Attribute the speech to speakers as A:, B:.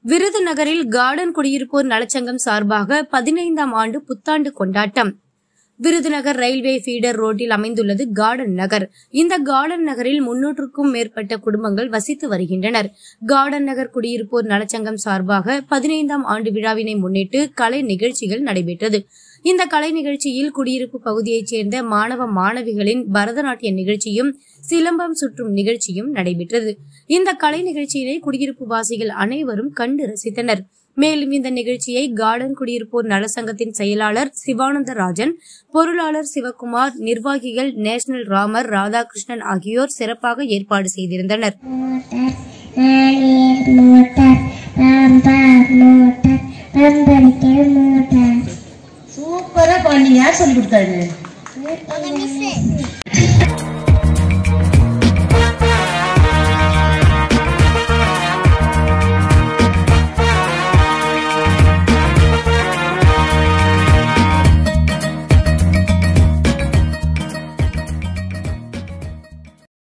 A: விருதுநகரில் கார்டன் குடியிருப்போர் நலச்சங்கம் சார்பாக 15ஆம் ஆண்டு புத்தாண்டு கொண்டாட்டம். விருதுநகர் ரயில்வே ஃபீடர் ரோட்டில் அமைந்துள்ளது கார்டன் நகர். இந்த கார்டன் நகரில் 300க்கும் மேற்பட்ட குடும்பங்கள் வசித்து வருகின்றனர். கார்டன் நகர் குடியிருப்போர் நலச்சங்கம் சார்பாக 15ஆம் ஆண்டு விழாவினை முன்னிட்டு கலை நிகழ்ச்சிகள் நடைபெற்றது. இந்த கலை நிகழ்ச்சியில் குடியிருப்பு பகுதியைச் சேர்ந்த மாணவ மாணவிகளின் பரதநாட்டிய நிகழ்ச்சியும் சிலம்பம் சுற்றும் நிகழ்ச்சியும் நடைபெற்றது. இந்த கலை நிகழ்ச்சியினை குடியிருப்பு வாசிகள் அனைவரும் கண்டு ரசித்தனர். மேலும் இந்த நிகழ்ச்சியை கார்டன் குடியிருப்போர் நலசங்கத்தின் செயலாளர் சிவானந்த ராஜன், பொருளாளர் சிவகுமார், நிர்வாகிகள் நேஷனல் ராமர், ராதாகிருஷ்ணன் ஆகியோர் சிறப்பாக ஏற்பாடு செய்திருந்தனர்.
B: சூப்பரா பண்ணி யார் சொல்லி கொடுத்தாரு?